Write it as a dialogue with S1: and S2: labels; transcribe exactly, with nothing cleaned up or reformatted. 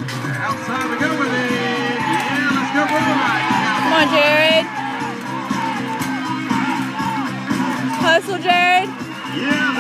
S1: Outside we go with it. Yeah, let's go for the ride.
S2: Come on, Jared. Hustle, Jared.
S1: Yeah.